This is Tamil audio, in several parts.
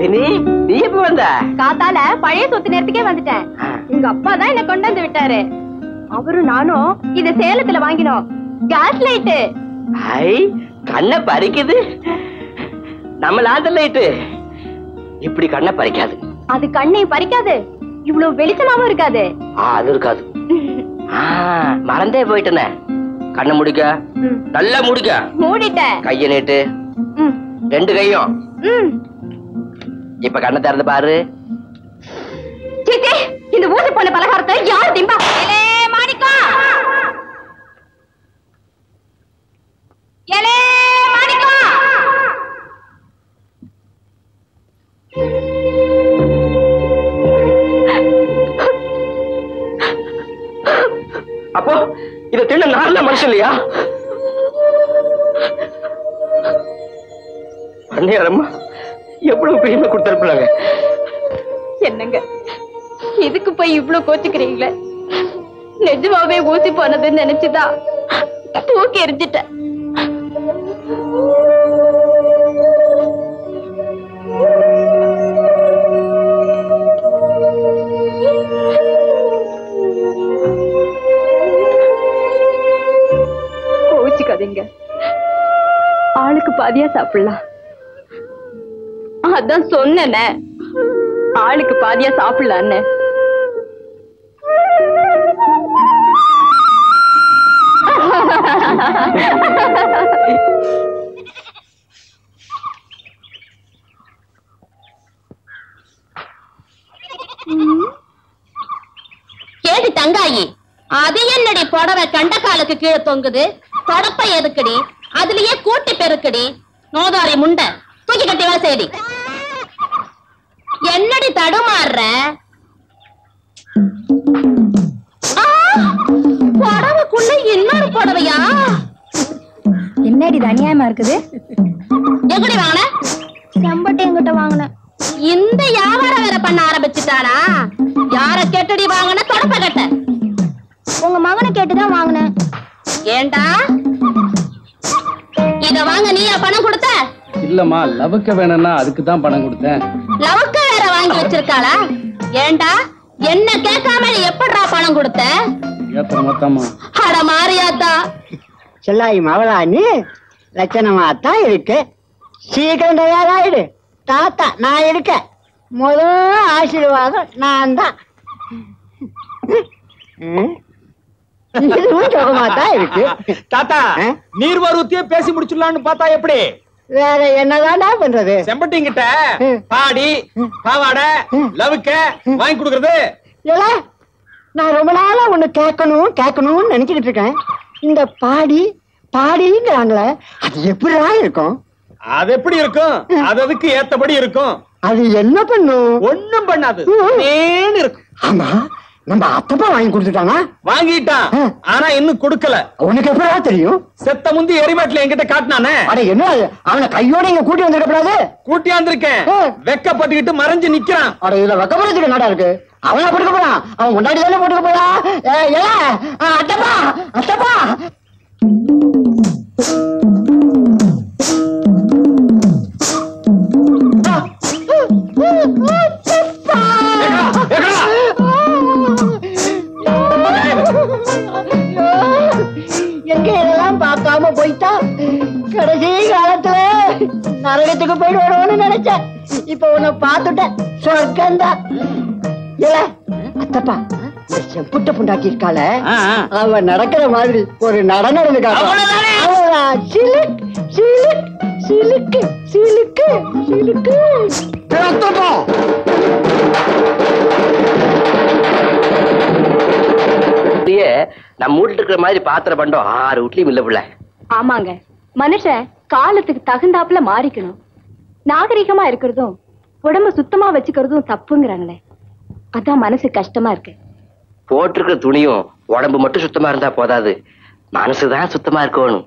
நளினி, நீ எப்ப வந்த? காத்தால பழைய சொத்து நேரத்துக்கே வந்துட்டேன். உங்க அப்பா தான் என்ன கொண்டு வந்து விட்டாரு. அவரும் நானும் இத சேலத்துல வாங்கினோம். Case light. ஐ, கண்ணை பறிக்குது. நம்ம லாந்த லைட் இப்படி கண்ணை பறிக்காது. அது கண்ணை பறிக்காது, இவ்வளவு வெளிச்சமாவும் இருக்காது. அது இருக்காது. மறந்தே போயிட்டனே. கண்ணை முடிக்க, நல்லா முடிக்க. மூடிட்டேன். கைய நீட்டு. ரெண்டு கையும். இப்ப கண்ணை திறந்து பாரு. சீச்சி, இந்த ஊசி போன பலகாரத்தை யார் திம்பா? மாணிக்கா, ஏலே மாணிக்கா. அப்போ இத தின்ன நல்ல மனுஷன் இல்லையா? அம்மா எவ்வளவு பெருமை கொடுத்திருப்பாங்க. என்னங்க இதுக்கு போய் இவ்வளவு கோச்சுக்கிறீங்களே? நிஜமாவே ஊசி போனதுன்னு நினைச்சுதான் தூக்கி எரிஞ்சிட்டேன். கோச்சுக்காதீங்க, ஆளுக்கு பாதியா சாப்பிடலாம். அதான் சொன்னேனே, ஆளுக்கு பாதியா சாப்பிடலான்னு. கேடி தங்காயி, அது என்னடி புடவை கண்ட காலுக்கு கீழே தொங்குது? தொடப்ப எதுக்கடி? அதுலயே கூட்டி பெருக்கடி. நோதாரி முண்டை தூக்கி கட்டி வா சேடி. என்னடி தடுமாறுற? புடவைக்குள்ள இன்னொரு புடவையா? என்னடி அநியாயமா இருக்குது? எங்கடி வாங்கின? செம்பட்டை என்கிட்ட வாங்கின. இந்த வியாபாரம் வேற பண்ண ஆரம்பிச்சுட்டானா? யார கேட்டடி வாங்கின? தொடப்ப கட்ட உங்க மகனை கேட்டுதான் வாங்கினேன். ஏண்டா இத வாங்க நீயா பணம் கொடுத்த? இல்லம்மா, லவுக்க வேணும்னா அதுக்கு தான் பணம் கொடுத்தேன். லவுக்க வேற வாங்கி வச்சிருக்காளா? ஏண்டா என்ன கேட்காம எப்படிடா பணம் கொடுத்த? ஏத்தன மொத்தமா. அட மாரியாத்தா, செல்லாயி மவளான்னு லட்சணமாத்தான் இருக்கு. சீக்கிரம் தயாராயிடு தாத்தா, நான் இருக்க. முதல் ஆசீர்வாதம் நான் தான். இதுவும் சுகமாத்தான் இருக்கு. தாத்தா, நீர் வருவத்தையே பேசி முடிச்சிடலான்னு பார்த்தா எப்படி? வேற என்னதான்டா பண்றது? செம்பட்டிங்கிட்ட பாடி பாவாடை லவுக்க வாங்கி கொடுக்கறது. இல்ல, நான் ரொம்ப நாளா ஒண்ணு கேட்கணும்னு நினைச்சுக்கிட்டு இருக்கேன். இந்த பாடிங்கிறாங்களே, அது எப்படிடா இருக்கும்? அது எப்படி இருக்கும்? அது அதுக்கு ஏத்தபடி இருக்கும். அது என்ன பண்ணும்? ஒண்ணும் பண்ணாது, இருக்கும். ஆமா, நம்ம அப்பப்பா வாங்கி கொடுத்துட்டானா? வாங்கிட்டான், ஆனா இன்னும் கொடுக்கல. உனக்கு எப்படா தெரியும்? செத்த முந்தி எரிவாட்டில என்கிட்ட காட்டினானே. அட என்ன, அவனை கையோட இங்க கூட்டி வந்துடக்கூடாது? கூட்டி வந்திருக்கேன். வெக்கப்பட்டுக்கிட்டு மறைஞ்சு நிக்கிறான். அட இதுல வெக்கப்படுறதுக்கு என்னடா இருக்கு? அவனா போட்டுக்க போறான், அவன் முன்னாடி தானே போட்டுக்க போறான். அட்டப்பா அட்டப்பா. எங்க இதெல்லாம் பார்க்காம போயிட்டா கடைசி காலத்துல நரகத்துக்கு போயிட்டு வருவோம்னு நினைச்சேன். இப்ப உன்னை பார்த்துட்டேன், சொர்க்கம்தான். இல்ல அத்தப்பா, செம்புட்ட புண்டாக்கி இருக்காள, அவ நடக்கிற மாதிரி ஒரு நடந்து காட்டுவான். சிலுக்கு சிலுக்கு சிலுக்கு சிலுக்கு. நம்ம வீட்டுல இருக்கிற மாதிரி பாத்திர பண்டம் 6 வீட்லயும் இல்ல புள்ள. ஆமாங்க, மனுஷன் காலத்துக்கு தகுந்தாப்புல மாறிக்கணும். நாகரிகமா இருக்கிறதும் உடம்ப சுத்தமா வச்சுக்கிறதும் தப்புங்கிறாங்களே, அதான் மனசு கஷ்டமா இருக்கு. போட்டிருக்கிற துணியும் உடம்பு மட்டும் சுத்தமா இருந்தா போதாது, மனசுதான் சுத்தமா இருக்கணும்.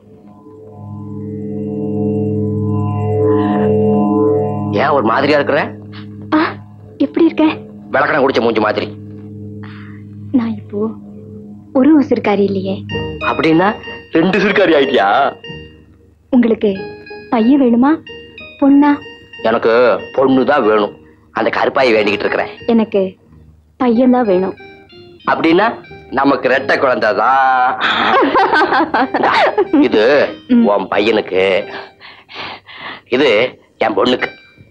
ஏன் ஒரு மாதிரியா இருக்கிற? எப்படி இருக்க? விளக்கணம் குடிச்ச மூஞ்சி மாதிரி. நான் இப்போ ஒரு உசுருக்காரி இல்லையே. அப்படின்னா 2 சிறுக்காரி ஆயிட்டியா? உங்களுக்கு பையன் வேணுமா பொண்ணா? எனக்கு பொண்ணுதான் வேணும். அந்த கருப்பாயை வேண்டிக்கிட்டு இருக்கிறேன். எனக்கு பையன்தான் வேணும். அப்படின்னா நமக்கு ரெட்டை குழந்தைதான். இது உன் பையனுக்கு, இது என் பொண்ணுக்கு.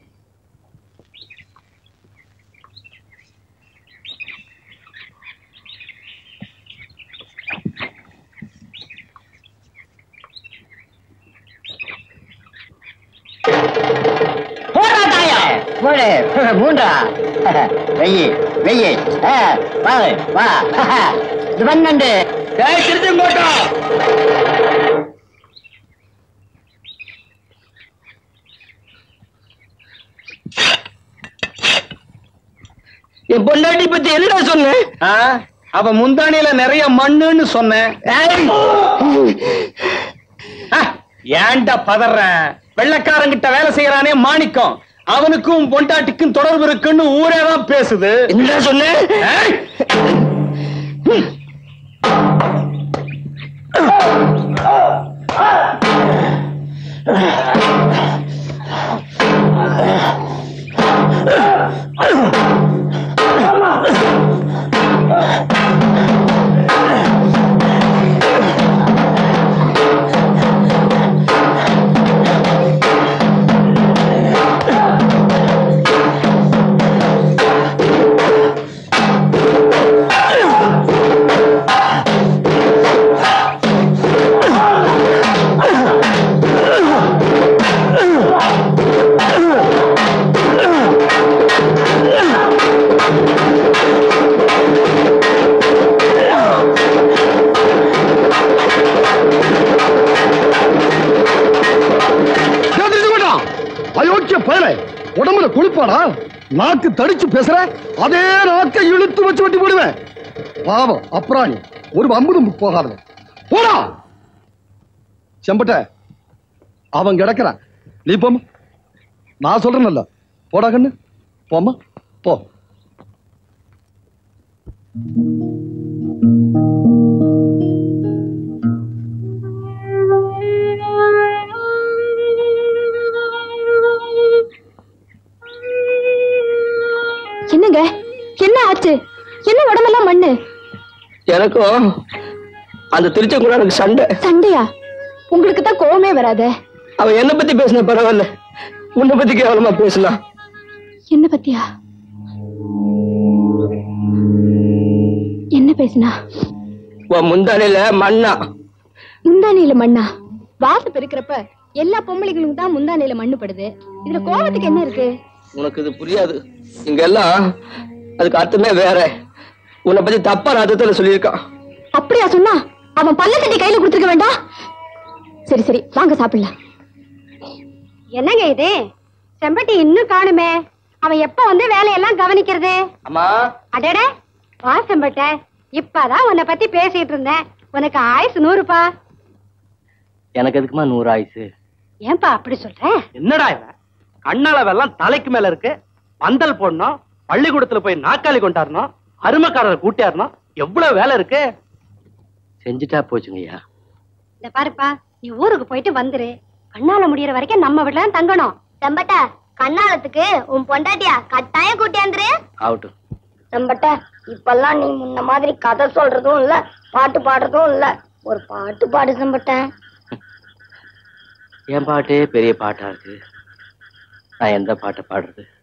மூன்றா வெயி வெயி வா இது பன்னெண்டு திருச்சி போட்டோம். என் பொண்டாட்டி பத்தி என்ன சொன்னேன்? அவ முந்தானியில நிறைய மண்ணுன்னு சொன்னேன். ஏன்டா பதற? வெள்ளக்காரங்கிட்ட வேலை செய்யறானே மாணிக்கம், அவனுக்கும் பொண்டாட்டிக்கும் தொடர்பு இருக்குன்னு ஊரேதான் பேசுது. என்ன சொன்ன? உடம்புல குளிப்பாடா, நாக்கு தடிச்சு பேசுற, அதே நாக்கை இழுத்து வச்சு வெட்டி போடுவேன். பாவம் அப்ராணி, ஒரு அம்புதும் போகாத போடா. செம்பட்ட அவன் கிடக்கிறான், நீ போமா. நான் சொல்றேன்ல, போடா கண்ணு, போமா போ. என்னங்க, என்ன ஆச்சு? என்ன உடம்பெல்லாம் மண்ணு? எனக்கும் அந்த திருச்செங்குடானுக்கு சண்டை. சண்டையா? உங்களுக்கு தான் கோவமே வராதே. அவன் என்ன பத்தி பேசின பரவாயில்ல, உன்னை பத்தி கேவலமா பேசலாம். என்ன பத்தியா? என்ன பேசினா? உன் முந்தானையில மண்ணா. முந்தானையில மண்ணா? வாசு பெருக்கிறப்ப எல்லா பொம்பளைகளுக்கும் தான் முந்தானையில மண்ணு படுது. இதுல கோவத்துக்கு என்ன இருக்கு? உனக்கு இது புரியாது. இங்க எல்லாம் அதுக்கு அர்த்தமே வேற. உன்னை பத்தி தப்பா அர்த்தத்துல சொல்லியிருக்கான். அப்படியா சொன்னா? அவன் பல்ல தட்டி கையில கொடுத்துருக்க வேண்டாம். சரி சரி, வாங்க சாப்பிடலாம். என்னங்க இது? செம்பட்டி இன்னும் காணுமே. அவன் எப்ப வந்து வேலையெல்லாம் கவனிக்கிறது? அம்மா. அடடே, வா செம்பட்ட. இப்பதான் உன்னை பத்தி பேசிட்டு இருந்தேன். உனக்கு ஆயுசு 100பா. எனக்கு எதுக்குமா 100 ஆயுசு? ஏன்பா அப்படி சொல்ற? என்னடா இவன், கண்ணளவெல்லாம் தலைக்கு மேல இருக்கு. பந்தல் போடணும், பள்ளிக்கூடத்துல போய் நாக்காளி கொண்டாடணும், அருமைக்காரரை கூட்டியாரணும், எவ்வளவு வேலை இருக்கு. செஞ்சுட்டா போச்சுங்கய்யா. இந்த பாருப்பா, நீ ஊருக்கு போயிட்டு வந்துரு. கண்ணால முடியற வரைக்கும் நம்ம வீட்டுல தான் தங்கணும். செம்பட்ட, கண்ணாலத்துக்கு உன் பொண்டாட்டியா கட்டாயம் கூட்டியாந்துரு. ஆகட்டும். செம்பட்ட, இப்பெல்லாம் நீ முன்ன மாதிரி கதை சொல்றதும் இல்ல, பாட்டு பாடுறதும் இல்ல. ஒரு பாட்டு பாடு செம்பட்ட. என் பாட்டே பெரிய பாட்டா இருக்கு. நான் எந்த பாட்டை பாடுறது?